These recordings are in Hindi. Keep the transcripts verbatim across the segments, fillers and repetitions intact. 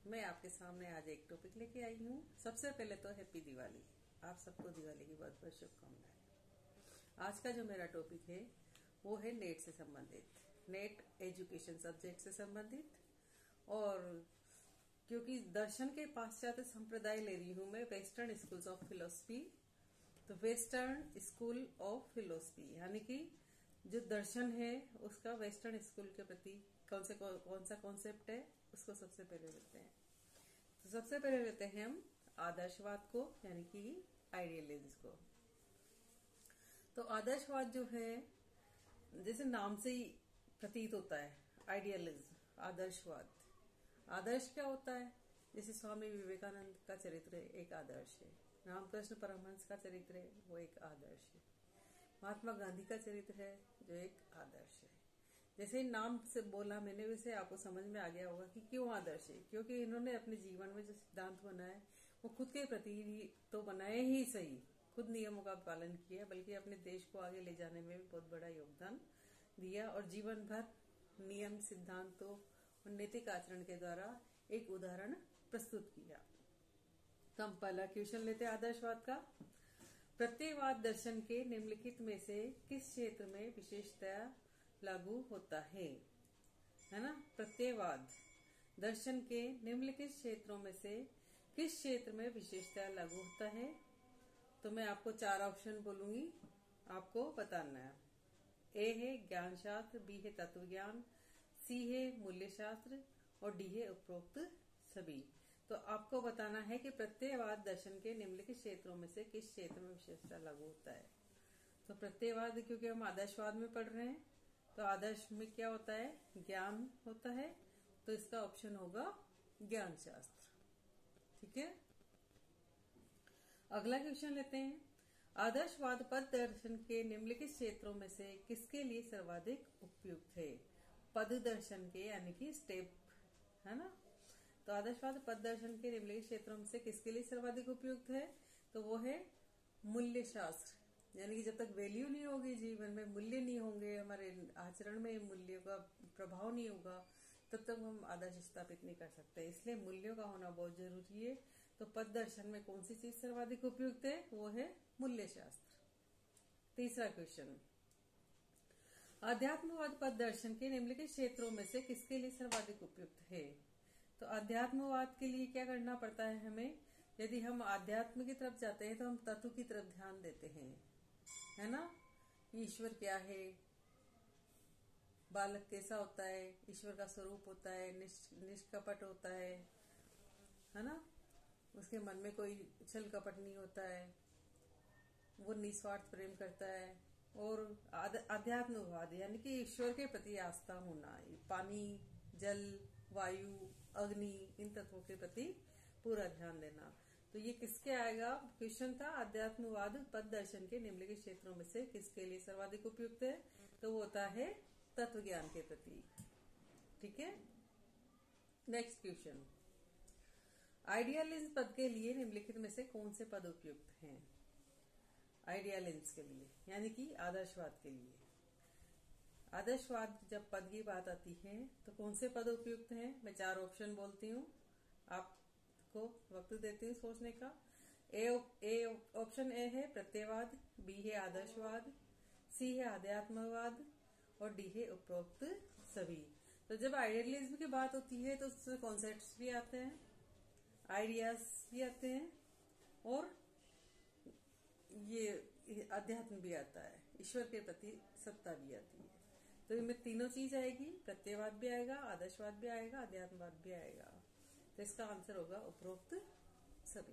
मैं आपके सामने आज एक टॉपिक लेके आई हूँ। सबसे पहले तो हैप्पी दिवाली। आप सबको दिवाली की बहुत बहुत शुभकामनाएं। आज का जो मेरा टॉपिक है वो है नेट से संबंधित, नेट एजुकेशन सब्जेक्ट से संबंधित। और क्योंकि दर्शन के पाश्चात्य संप्रदाय ले रही हूँ मैं, वेस्टर्न स्कूल्स ऑफ फिलोसफी, तो वेस्टर्न स्कूल ऑफ फिलोसफी यानी कि जो दर्शन है उसका वेस्टर्न स्कूल के प्रति कौन से कौन सा कॉन्सेप्ट है उसको सबसे पहले लेते हैं। तो सबसे पहले लेते हैं हम आदर्शवाद को, यानी कि आइडियलिज्म को। तो आदर्शवाद जो है, जैसे नाम से ही प्रतीत होता है, आइडियलिज्म आदर्शवाद। आदर्श क्या होता है? जैसे स्वामी विवेकानंद का चरित्र एक आदर्श है, रामकृष्ण परमहंस का चरित्र है वो एक आदर्श है, महात्मा गांधी का चरित्र है जो एक आदर्श है। जैसे नाम से बोला मैंने, वैसे आपको समझ में आ गया होगा कि क्यों आदर्श है। क्योंकि इन्होंने अपने जीवन में जो सिद्धांत बनाए वो खुद के प्रति तो बनाए ही सही, खुद नियमों का पालन किया, बल्कि अपने देश को आगे ले जाने में भी बहुत बड़ा योगदान दिया और जीवन भर नियम सिद्धांतों और नैतिक आचरण के द्वारा एक उदाहरण प्रस्तुत किया। तो हम पहला क्वेश्चन लेते हैं आदर्शवाद का। प्रत्ययवाद दर्शन के निम्नलिखित में से किस क्षेत्र में विशेषतया लागू होता है? है ना, प्रत्ययवाद दर्शन के निम्नलिखित क्षेत्रों में से किस क्षेत्र में विशेषतया लागू होता है? तो मैं आपको चार ऑप्शन बोलूंगी, आपको बताना है। ए है ज्ञान शास्त्र, बी है तत्व ज्ञान, सी है मूल्य शास्त्र और डी है उपरोक्त सभी। तो आपको बताना है कि प्रत्ययवाद दर्शन के निम्नलिखित क्षेत्रों में से किस क्षेत्र में विशेषता लागू होता है। तो प्रत्ययवाद, क्योंकि हम आदर्शवाद में पढ़ रहे हैं, तो आदर्श में क्या होता है? ज्ञान होता है, तो इसका ऑप्शन होगा ज्ञान शास्त्र। ठीक है, अगला क्वेश्चन लेते हैं। आदर्शवाद पद दर्शन के निम्नलिखित क्षेत्रों में से किसके लिए सर्वाधिक उपयुक्त है? पद दर्शन के, यानी कि स्टेप, है ना। तो आदर्शवाद पद दर्शन के निम्नलिखित क्षेत्रों में से किसके लिए सर्वाधिक उपयुक्त है? तो वो है मूल्य शास्त्र। यानी कि जब तक वैल्यू नहीं होगी जीवन में, मूल्य नहीं होंगे, हमारे आचरण में मूल्यों का प्रभाव नहीं होगा, तब तक हम आदर्श स्थापित नहीं कर सकते। इसलिए मूल्यों का होना बहुत जरूरी है। तो पद दर्शन में कौन सी चीज सर्वाधिक उपयुक्त है? वो है मूल्य शास्त्र। तीसरा क्वेश्चन, आध्यात्मवाद पद दर्शन के निम्नलिखित क्षेत्रों में से किसके लिए सर्वाधिक उपयुक्त है? तो आध्यात्मवाद के लिए क्या करना पड़ता है हमें? यदि हम आध्यात्म की तरफ जाते हैं तो हम तत्व की तरफ ध्यान देते हैं, है ना। ईश्वर क्या है, बालक कैसा होता है, ईश्वर का स्वरूप होता है, निष्कपट होता है है ना, उसके मन में कोई छल कपट नहीं होता है, वो निस्वार्थ प्रेम करता है। और आध्यात्मवाद यानी कि ईश्वर के प्रति आस्था होना, पानी, जल, वायु, अग्नि, इन तत्वों के प्रति पूरा ध्यान देना। तो ये किसके आएगा? क्वेश्चन था आध्यात्मवाद पद दर्शन के निम्नलिखित क्षेत्रों में से किसके लिए सर्वाधिक उपयुक्त है? तो वो होता है तत्व ज्ञान के प्रति। ठीक है, नेक्स्ट क्वेश्चन, आइडियलिज्म पद के लिए निम्नलिखित में से कौन से पद उपयुक्त हैं? आइडियलिज्म के लिए यानी कि आदर्शवाद के लिए। आदर्शवाद जब पद की बात आती है तो कौन से पद उपयुक्त हैं? मैं चार ऑप्शन बोलती हूँ, आपको वक्त देती हूँ सोचने का। ए ऑप्शन ए है प्रत्ययवाद, बी है आदर्शवाद, सी है आध्यात्मवाद और डी है उपरोक्त सभी। तो जब आइडियलिज्म की बात होती है तो उसमें कॉन्सेप्ट्स भी आते हैं, आइडियाज भी आते हैं और ये अध्यात्म भी आता है, ईश्वर के प्रति सत्ता भी आती है। तो इनमें तीनों चीज आएगी, प्रत्ययवाद भी आएगा, आदर्शवाद भी आएगा, अध्यात्मवाद भी आएगा। तो इसका आंसर होगा उपरोक्त सभी।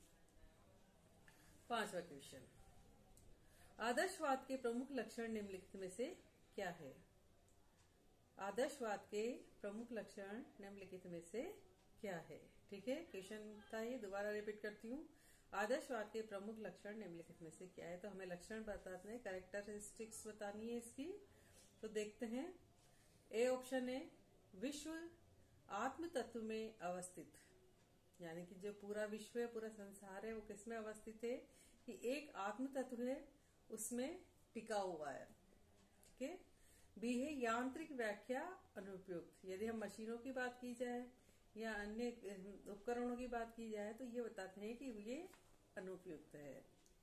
पांचवा क्वेश्चन, आदर्शवाद के प्रमुख लक्षण निम्नलिखित में से क्या है? आदर्शवाद के प्रमुख लक्षण निम्नलिखित में से क्या है? ठीक है, क्वेश्चन था ये, दोबारा रिपीट करती हूँ। आदर्शवाद के प्रमुख लक्षण निम्नलिखित में से क्या है? तो हमें लक्षण बताने, कैरेक्टरिस्टिक्स बतानी है इसकी। तो देखते हैं। ए ऑप्शन है विश्व आत्म तत्व में अवस्थित, यानी कि जो पूरा विश्व है, पूरा संसार है, वो किसमें अवस्थित है? कि एक आत्म तत्व है, उसमें टिका हुआ है। ठीक है। बी है यांत्रिक व्याख्या अनुपयुक्त, यदि हम मशीनों की बात की जाए या अन्य उपकरणों की बात की जाए तो ये बताते हैं कि ये अनुपयुक्त है।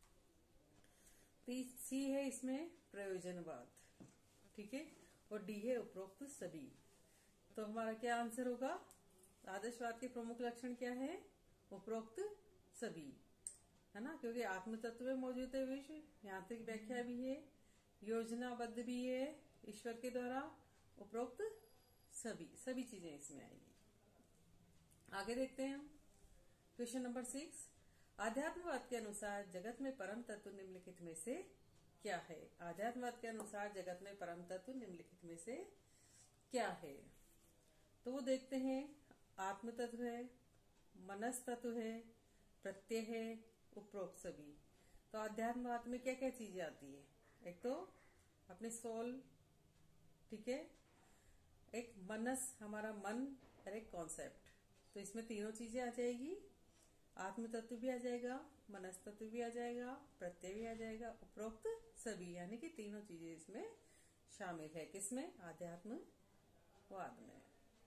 सी है इसमें प्रयोजनवाद, ठीक है, और डी है उपरोक्त सभी। तो हमारा क्या आंसर होगा? आदर्शवाद के प्रमुख लक्षण क्या है? उपरोक्त सभी, है ना, क्योंकि आत्म तत्व में मौजूद है विश्व, यांत्रिक व्याख्या भी है, योजनाबद्ध भी है ईश्वर के द्वारा, उपरोक्त सभी, सभी चीजें इसमें आएगी। आगे देखते हैं हम क्वेश्चन नंबर सिक्स। आध्यात्मवाद के अनुसार जगत में परम तत्व निम्नलिखित में से क्या है? आध्यात्मवाद के अनुसार जगत में परम तत्व निम्नलिखित में से क्या है? तो वो देखते हैं, आत्म तत्व है, मनस तत्व है, प्रत्यय है, उपरोक्त सभी। तो आध्यात्मवाद में क्या क्या चीजें आती है? एक तो अपने सोल, ठीक है, एक मनस हमारा मन, और एक कॉन्सेप्ट। तो इसमें तीनों चीजें आ जाएगी, आत्म तत्व भी आ जाएगा, मनस तत्व भी आ जाएगा, प्रत्यय भी आ जाएगा, उपरोक्त सभी, यानी कि तीनों चीजें इसमें शामिल है। किसमें? आध्यात्मवाद में।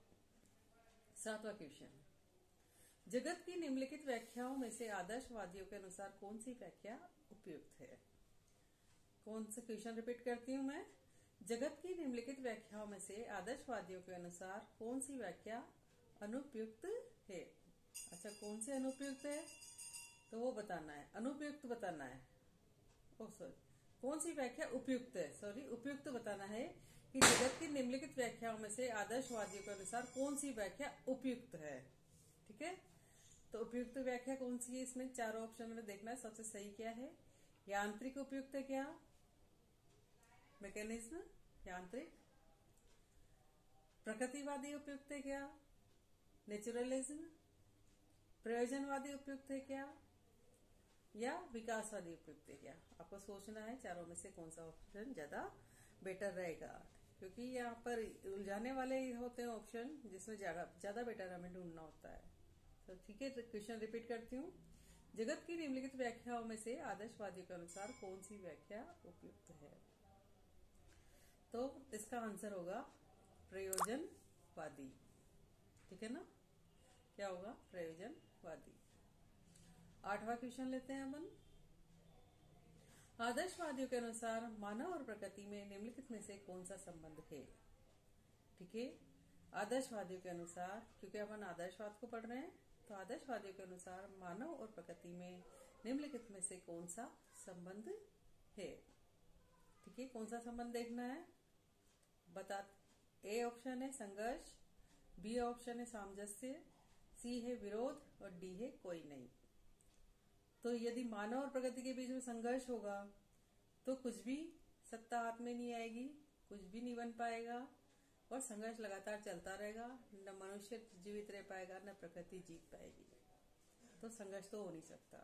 सातवां क्वेश्चन, जगत की निम्नलिखित व्याख्याओं में से आदर्शवादियों के अनुसार कौन सी व्याख्या उपयुक्त है? कौन सा क्वेश्चन रिपीट करती हूं मैं। जगत की निम्नलिखित व्याख्याओं में से आदर्शवादियों के अनुसार कौन सी व्याख्या अनुपयुक्त है? अच्छा, कौन से अनुपयुक्त है तो वो बताना है, अनुपयुक्त बताना है। ओ सॉरी, कौन सी व्याख्या उपयुक्त है, सॉरी उपयुक्त बताना है कि जगत की निम्नलिखित व्याख्याओं में से आदर्शवादियों के अनुसार कौन सी व्याख्या उपयुक्त है। ठीक है, तो उपयुक्त व्याख्या कौन सी है? इसमें चारों ऑप्शन में देखना है सबसे सही क्या है। यांत्रिक उपयुक्त है क्या? मैकेनिज्म यांत्रिक। प्रकृतिवादी उपयुक्त है क्या? नेचुरलिज्म। प्रयोजनवादी उपयुक्त है क्या? या विकासवादी उपयुक्त है क्या? आपको सोचना है चारों में से कौन सा ऑप्शन ज्यादा बेटर रहेगा, क्योंकि यहाँ पर उलझाने वाले होते हैं ऑप्शन जिसमें ज्यादा ज्यादा बेटर हमें ढूंढना होता है। तो ठीक है, क्वेश्चन रिपीट करती हूँ। जगत की निम्नलिखित व्याख्याओं में से आदर्शवादियों के अनुसार कौन सी व्याख्या उपयुक्त है? तो इसका आंसर होगा प्रयोजनवादी। ठीक है ना, क्या होगा? प्रयोजनवादी। आठवां क्वेश्चन लेते हैं अपन। आदर्शवादियों के अनुसार मानव और प्रकृति में निम्नलिखित में से कौन सा संबंध है? ठीक है, आदर्शवादियों के अनुसार, क्योंकि अपन आदर्शवाद को पढ़ रहे हैं, तो आदर्शवादियों के अनुसार मानव और प्रकृति में निम्नलिखित में से कौन सा संबंध है? ठीक है, कौन सा संबंध देखना है बता। ए ऑप्शन है संघर्ष, बी ऑप्शन है सामंजस्य, सी है विरोध और डी है कोई नहीं। तो यदि मानव और प्रकृति के बीच में संघर्ष होगा तो कुछ भी सत्ता हाथ में नहीं आएगी, कुछ भी नहीं बन पाएगा और संघर्ष लगातार चलता रहेगा। न मनुष्य जीवित रह पाएगा न प्रकृति जीत पाएगी, तो संघर्ष तो हो नहीं सकता।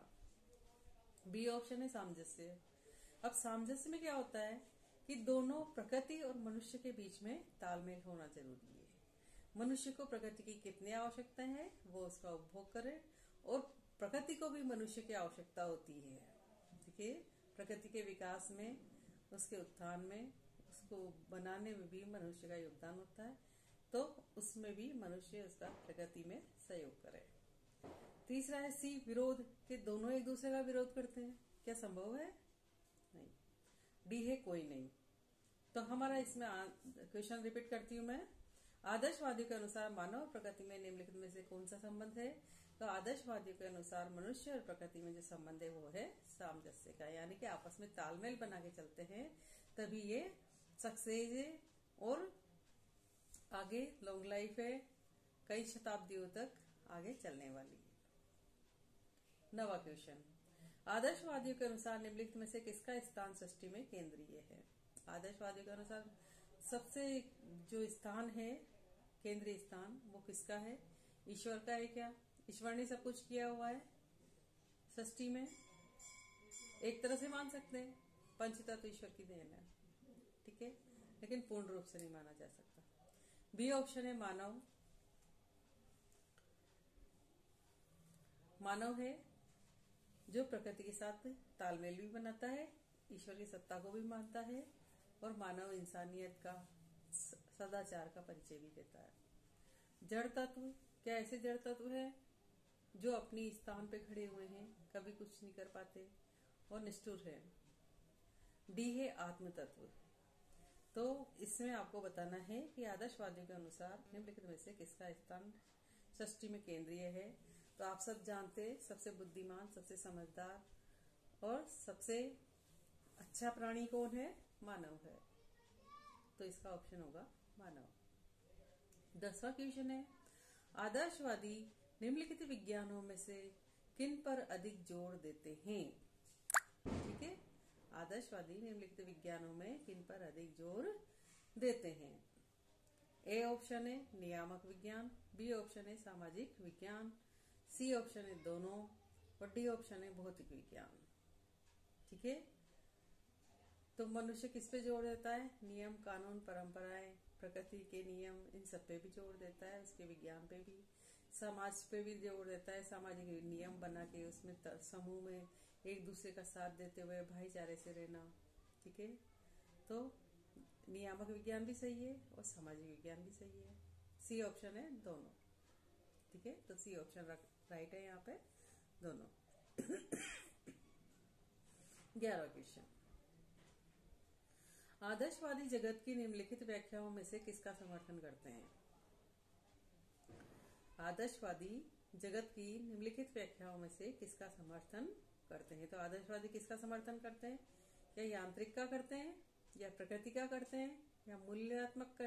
बी ऑप्शन है सामंजस्य। अब सामंजस्य में क्या होता है कि दोनों प्रकृति और मनुष्य के बीच में तालमेल होना जरूरी है। मनुष्य को प्रकृति की कितनी आवश्यकता है वो उसका उपभोग करे, और प्रकृति को भी मनुष्य की आवश्यकता होती है। ठीक है, प्रकृति के विकास में, उसके उत्थान में, उसको बनाने में भी मनुष्य का योगदान होता है, तो उसमें भी मनुष्य उसका प्रकृति में सहयोग करे। तीसरा है सी विरोध, के दोनों एक दूसरे का विरोध करते हैं, क्या संभव है? नहीं। डी है कोई नहीं। तो हमारा इसमें क्वेश्चन रिपीट करती हूँ मैं। आदर्शवादियों के अनुसार मानव और प्रकृति में निम्नलिखित में से कौन सा संबंध है? तो आदर्शवादियों के अनुसार मनुष्य और प्रकृति में जो संबंध है वो है सामंजस्य का, यानी कि आपस में तालमेल बना के चलते हैं तभी ये सक्सेस है और आगे लॉन्ग लाइफ है, कई शताब्दियों तक आगे चलने वाली है। नवा क्वेश्चन, आदर्शवादियों के अनुसार निम्नलिखित में से किसका स्थान सृष्टि में केंद्रीय है? आदर्शवादियों के अनुसार सबसे जो स्थान है, केंद्रीय स्थान, वो किसका है? ईश्वर का है क्या? ईश्वर ने सब कुछ किया हुआ है सृष्टि में, एक तरह से मान सकते हैं, पंचतत्व ईश्वर की देन है। ठीक है, लेकिन पूर्ण रूप से नहीं माना जा सकता। बी ऑप्शन है मानव। मानव है जो प्रकृति के साथ तालमेल भी बनाता है, ईश्वर की सत्ता को भी मानता है और मानव इंसानियत का, सदाचार का परिचय भी देता है। जड़ तत्व क्या ऐसे जड़ तत्व है जो अपनी स्थान पे खड़े हुए हैं, कभी कुछ नहीं कर पाते और निष्ठुर है। डी है आत्म तत्व। तो इसमें आपको बताना है कि आदर्शवादियों के अनुसार निम्नलिखित में से किसका स्थान सृष्टि में केंद्रीय है। तो आप सब जानते हैं सबसे बुद्धिमान, सबसे समझदार और सबसे अच्छा प्राणी कौन है? मानव है। तो इसका ऑप्शन होगा मानव। दसवां क्वेश्चन है, आदर्शवादी निम्नलिखित विज्ञानों में से किन पर अधिक जोर देते हैं? ठीक है, आदर्शवादी निम्नलिखित विज्ञानों में किन पर अधिक जोर देते हैं? ए ऑप्शन है नियामक विज्ञान, बी ऑप्शन है सामाजिक विज्ञान, सी ऑप्शन है दोनों और डी ऑप्शन है भौतिक विज्ञान। ठीक है, तो मनुष्य किस पे जोर देता है? नियम, कानून, परंपराएं, प्रकृति के नियम, इन सब पे भी जोर देता है। उसके विज्ञान पे भी, समाज पे भी जोर देता है। सामाजिक नियम बना के उसमें समूह में एक दूसरे का साथ देते हुए भाईचारे से रहना। ठीक है, तो नियामक विज्ञान भी सही है और सामाजिक विज्ञान भी सही है। सी ऑप्शन है दोनों। ठीक है, तो सी ऑप्शन राइट है यहाँ पे, दोनों। ग्यारहवां क्वेश्चन, आदर्शवादी जगत की निम्नलिखित व्याख्याओं में से किसका समर्थन करते हैं? आदर्शवादी जगत की निम्नलिखित व्याख्याओं में से किसका समर्थन करते हैं? तो आदर्शवादी किसका समर्थन करते हैं? या यांत्रिक का करते हैं, या प्रकृति का करते हैं, या मूल्यात्मक